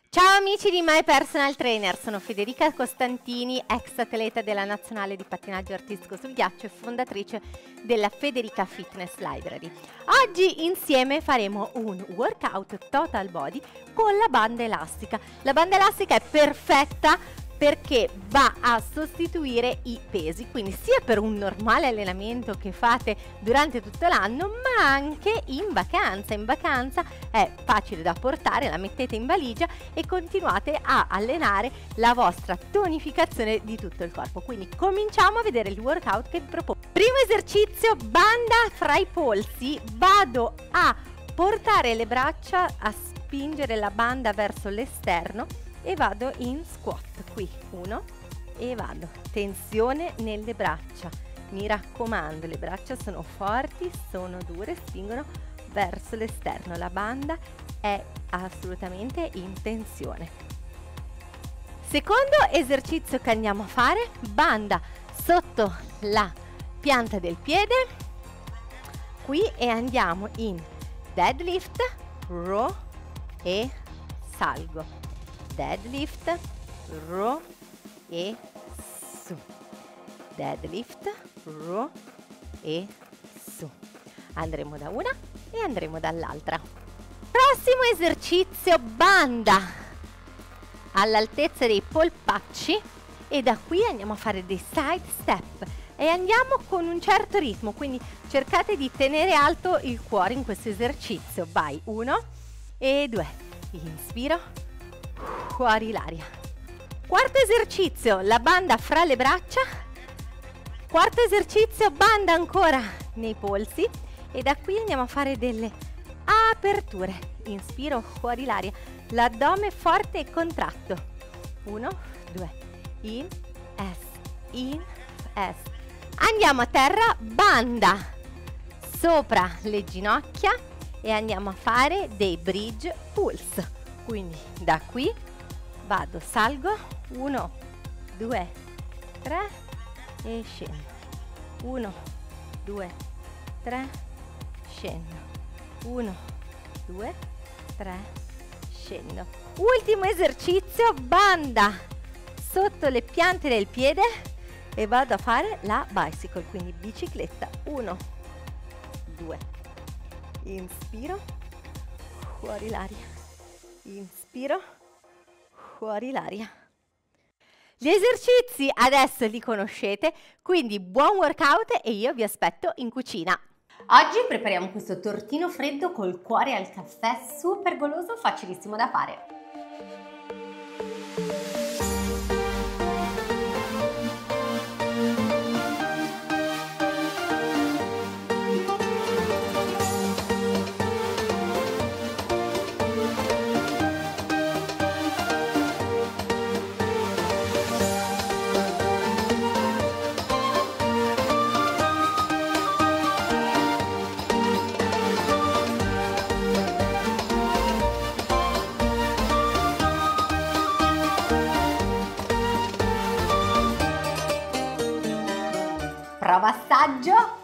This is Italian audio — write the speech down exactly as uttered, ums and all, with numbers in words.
Ciao amici di My Personal Trainer, sono Federica Costantini, ex atleta della nazionale di pattinaggio artistico sul ghiaccio e fondatrice della Federica Fitness Library. Oggi insieme faremo un workout total body con la banda elastica. La banda elastica è perfetta perché va a sostituire i pesi, quindi sia per un normale allenamento che fate durante tutto l'anno, ma anche in vacanza. In vacanza è facile da portare, la mettete in valigia e continuate a allenare la vostra tonificazione di tutto il corpo. Quindi cominciamo a vedere il workout che vi propongo. Primo esercizio, banda fra i polsi. Vado a portare le braccia, a spingere la banda verso l'esterno e vado in squat. Qui uno e vado, tensione nelle braccia, mi raccomando, le braccia sono forti, sono dure, spingono verso l'esterno, la banda è assolutamente in tensione. Secondo esercizio che andiamo a fare, banda sotto la pianta del piede qui e andiamo in deadlift, row e salgo, deadlift, row e su, deadlift, row e su. Andremo da una e andremo dall'altra. Prossimo esercizio, banda all'altezza dei polpacci e da qui andiamo a fare dei side step e andiamo con un certo ritmo, quindi cercate di tenere alto il cuore in questo esercizio. Vai, uno e due, inspiro, fuori l'aria. Quarto esercizio, la banda fra le braccia. Quarto esercizio, banda ancora nei polsi e da qui andiamo a fare delle aperture. Inspiro, fuori l'aria, l'addome forte e contratto. Uno, due, in, es, in, es. Andiamo a terra, banda sopra le ginocchia e andiamo a fare dei bridge pulse. Quindi da qui vado, salgo, uno, due, tre e scendo, uno, due, tre, scendo, uno, due, tre, scendo. Ultimo esercizio, banda sotto le piante del piede e vado a fare la bicycle, quindi bicicletta, uno, due, inspiro, fuori l'aria, inspiro, fuori l'aria. Gli esercizi adesso li conoscete, quindi buon workout e io vi aspetto in cucina. Oggi prepariamo questo tortino freddo col cuore al caffè, super goloso, facilissimo da fare. Prova assaggio.